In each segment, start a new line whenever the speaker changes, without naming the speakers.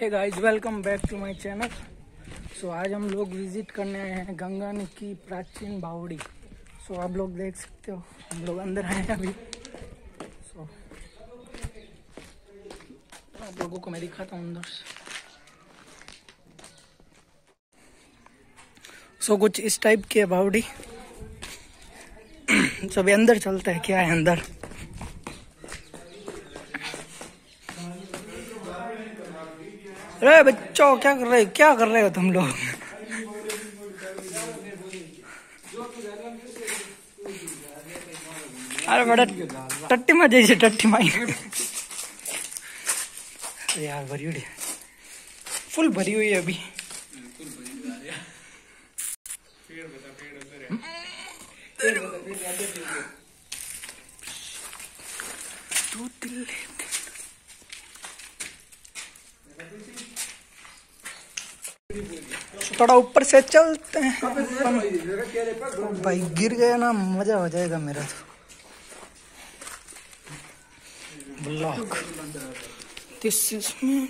Hey guys, welcome back to my channel. So आज हम लोग विजिट करने आए हैं गंगानी की प्राचीन बावड़ी। सो आप लोग देख सकते हो, हम लोग अंदर आए हैं अभी। सो आप लोगों को मैं दिखाता हूँ अंदर से। सो कुछ इस टाइप की है बावड़ी। सभी अंदर चलते हैं, क्या है अंदर। अरे बच्चों, क्या कर रहे हो तुम लोग? अरे बड़ा टट्टी मार जैसे टट्टी माई यार, भरी हुई फुल भरी हुई है अभी। थोड़ा ऊपर से चलते हैं। भाई गिर गया ना, मजा हो जाएगा मेरा तो। Block this is me.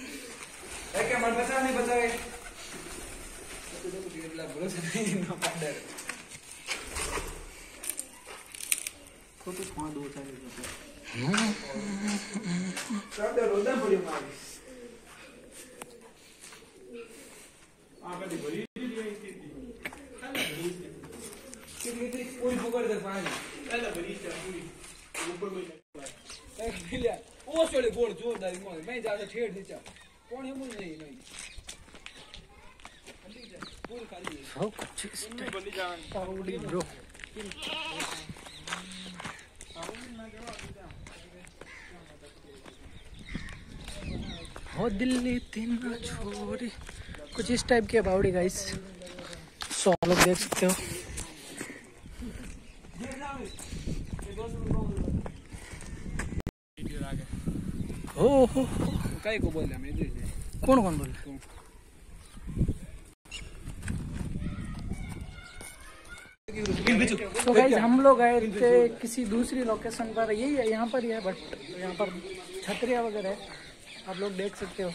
Bro हो दिल्ली तीन छोरी, कुछ इस टाइप की बावड़ी गाइस। सो आप लोग देख सकते हो। हो
काय को बोल रहा मैं?
कौन बोल रहा? तो गाइस हम लोग आए थे किसी दूसरी लोकेशन पर, यही है यहाँ पर ही है, बट यहाँ पर छतरियाँ वगैरह है, आप लोग देख सकते हो।